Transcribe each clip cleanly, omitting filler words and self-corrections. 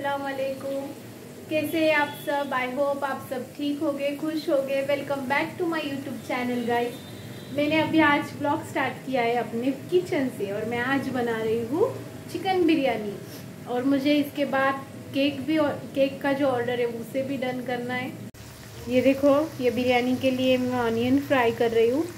अस्सलाम वालेकुम। कैसे हैं आप सब? आई होप आप सब ठीक होगे, खुश होगे। Welcome back to my YouTube channel guys. मैंने अभी आज ब्लॉग स्टार्ट किया है अपने किचन से और मैं आज बना रही हूँ चिकन बिरयानी। और मुझे इसके बाद केक का जो ऑर्डर है उसे भी डन करना है। ये देखो, ये बिरयानी के लिए मैं ऑनियन फ्राई कर रही हूँ।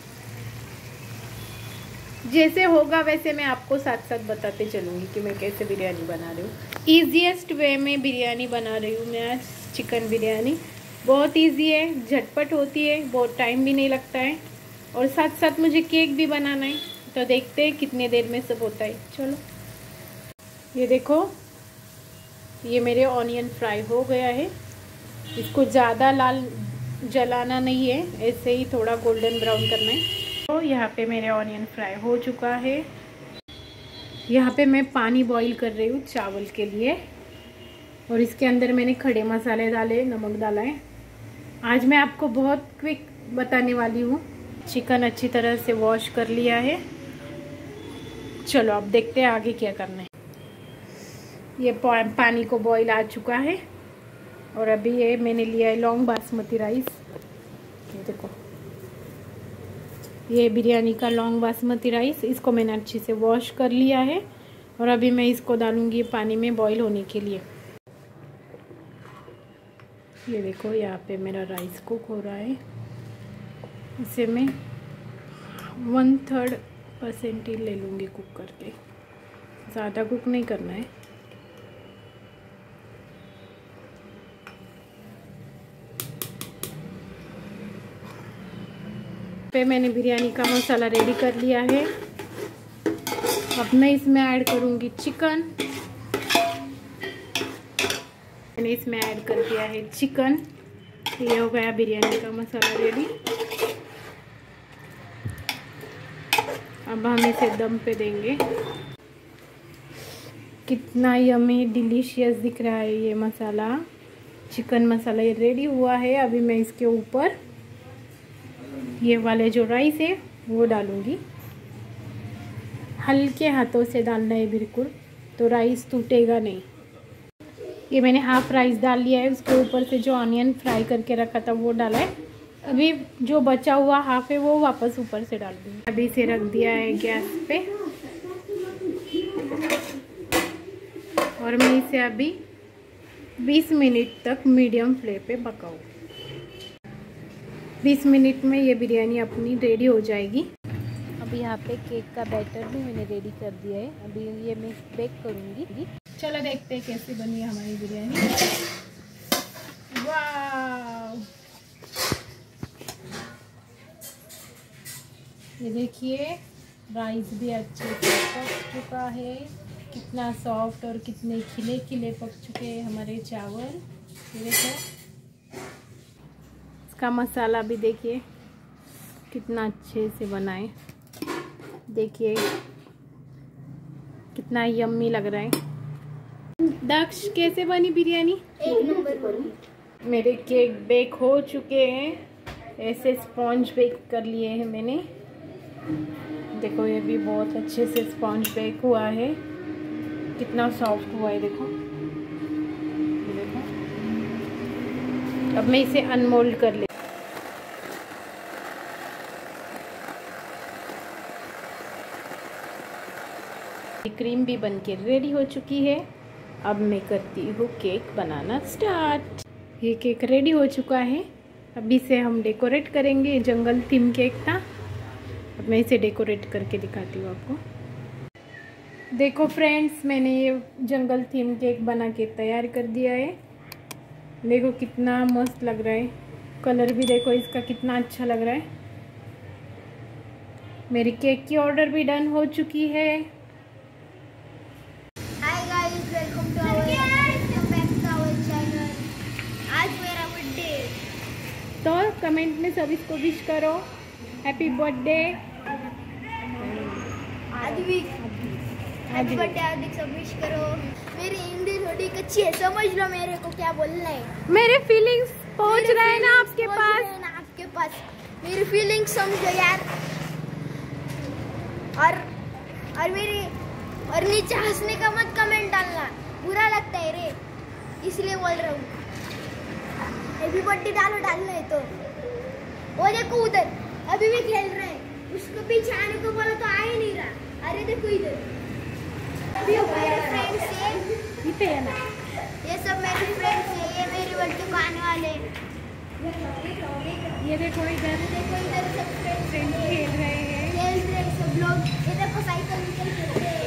जैसे होगा वैसे मैं आपको साथ साथ बताते चलूँगी कि मैं कैसे बिरयानी बना रही हूँ। ईजीएस्ट वे में बिरयानी बना रही हूँ मैं आज चिकन बिरयानी। बहुत इजी है, झटपट होती है, बहुत टाइम भी नहीं लगता है और साथ साथ मुझे केक भी बनाना है। तो देखते हैं कितने देर में सब होता है। चलो, ये देखो, ये मेरे ऑनियन फ्राई हो गया है। इसको ज़्यादा लाल जलाना नहीं है, ऐसे ही थोड़ा गोल्डन ब्राउन करना है। तो यहाँ पे मेरे ऑनियन फ्राई हो चुका है। यहाँ पे मैं पानी बॉईल कर रही हूँ चावल के लिए और इसके अंदर मैंने खड़े मसाले डाले, नमक डाला है। आज मैं आपको बहुत क्विक बताने वाली हूँ। चिकन अच्छी तरह से वॉश कर लिया है। चलो अब देखते हैं आगे क्या करना है। ये पानी को बॉईल आ चुका है और अभी ये मैंने लिया है लॉन्ग बासमती राइस। ये देखो, ये बिरयानी का लॉन्ग बासमती राइस। इसको मैंने अच्छे से वॉश कर लिया है और अभी मैं इसको डालूंगी पानी में बॉईल होने के लिए। ये देखो, यहाँ पे मेरा राइस कुक हो रहा है। इसे मैं 1/3% ही ले लूँगी कुक करके, ज़्यादा कुक नहीं करना है। पे मैंने बिरयानी का मसाला रेडी कर लिया है। अब मैं इसमें ऐड करूंगी चिकन। मैंने इसमें ऐड कर दिया है चिकन। ये हो गया बिरयानी का मसाला रेडी। अब हम इसे दम पे देंगे। कितना यम्मी डिलीशियस दिख रहा है ये मसाला, चिकन मसाला। ये रेडी हुआ है। अभी मैं इसके ऊपर ये वाले जो राइस है वो डालूंगी। हल्के हाथों से डालना है बिल्कुल, तो राइस टूटेगा नहीं। ये मैंने हाफ राइस डाल लिया है। उसके ऊपर से जो ऑनियन फ्राई करके रखा था वो डाला है। अभी जो बचा हुआ हाफ है वो वापस ऊपर से डाल दूँगी। अभी इसे रख दिया है गैस पे और मैं इसे अभी 20 मिनट तक मीडियम फ्लेम पे पकाऊँ। 20 मिनट में ये बिरयानी अपनी रेडी हो जाएगी। अभी यहाँ पे केक का बैटर भी मैंने रेडी कर दिया है। अभी ये मैं बेक करूँगी। चलो देखते हैं कैसे बनी है हमारी बिरयानी। वाह, ये देखिए, राइस भी अच्छे से पक चुका है। कितना सॉफ्ट और कितने खिले खिले पक चुके हैं हमारे चावल। ये देखो, का मसाला भी देखिए कितना अच्छे से बना है। देखिए कितना यम्मी लग रहा है। दक्ष, कैसे बनी बिरयानी? एक नंबर बनी। मेरे केक बेक हो चुके हैं। ऐसे स्पॉन्ज बेक कर लिए हैं मैंने। देखो, ये भी बहुत अच्छे से स्पॉन्ज बेक हुआ है। कितना सॉफ्ट हुआ है, देखो। अब मैं इसे अनमोल्ड कर ले। क्रीम भी बनके रेडी हो चुकी है। अब मैं करती हूँ केक बनाना स्टार्ट। ये केक रेडी हो चुका है। अब इसे हम डेकोरेट करेंगे। जंगल थीम केक था। अब मैं इसे डेकोरेट करके दिखाती हूँ आपको। देखो फ्रेंड्स, मैंने ये जंगल थीम केक बना के तैयार कर दिया है। देखो कितना मस्त लग रहा है। कलर भी देखो इसका कितना अच्छा लग रहा है। मेरी केक की ऑर्डर भी डन हो चुकी है। Hi guys, welcome to our channel. आज मेरा बर्थडे, तो कमेंट में सब इसको विश करो, हैप्पी बर्थडे। हैप्पी बर्थडे आदिक, सब विश करो। मेरी हिंदी थोड़ी कच्ची है, समझ लो मेरे को क्या बोलना है। मेरे फीलिंग्स पहुंच रहे हैं ना आपके पास। मेरी फीलिंग्स समझो यार। और नीचे हंसने का मत कमेंट डालना, बुरा लगता है रे। इसलिए बोल रहा हूँ। हैप्पी बर्थडे डालना है तो वो देखो उधर अभी भी खेल रहे हैं। उसको पीछे आने को बोला तो आ ही नहीं रहा। अरे देखो इधर अभी मेरे फ्रेंड्स है, ये सब मेरे फ्रेंड्स है। ये मेरी बर्थडे को आने वाले हैं। ये देखो इधर सब फ्रेंड्स फ्रेंड खेल रहे हैं। सब लोग। ये देखो साइकिल निकल खेलते हैं।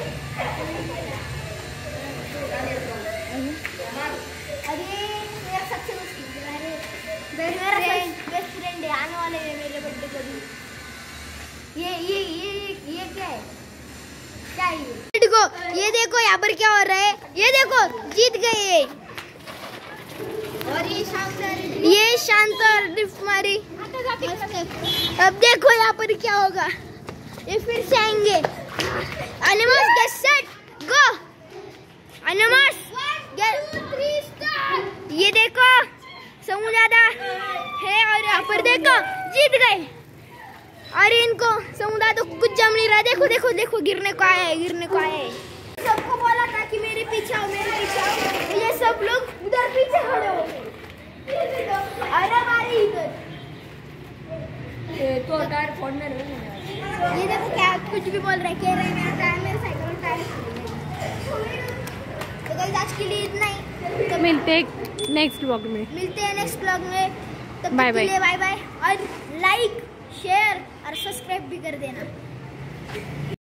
अरे मेरा सबसे बेस्ट फ्रेंड है, आने वाले हैं मेरे बर्थडे को भी। ये क्या है? क्या है ये देखो यहाँ पर क्या हो रहा है। ये देखो जीत गए। और ये शानदार ड्रिफ्ट मारी। अब देखो यहाँ पर क्या होगा। ये फिर से आएंगे। अनिमस गेट सेट गो। अनिमस गेट 1 2 3 स्टार्ट। ये देखो समूह ज्यादा है और यहाँ पर देखो जीत गए। अरे इनको समुदाय तो कुछ जम नहीं रहा। देखो देखो देखो गिरने को आए। सबको बोला था कि मेरे पीछे आओ। ये सब लोग उधर पीछे खड़े हो गए। अरे हमारे इधर तो टायर फोड़ने लगे। ये देखो क्या कुछ भी बोल रहे कह रहे हैं मेरा टायर, मेरे साइकिल में टायर। तो गाइस आज के लिए इतना ही। तो मिलते हैं नेक्स्ट व्लॉग में। तब बाय तक के लिए बाय बाय। और लाइक शेयर और सब्सक्राइब भी कर देना।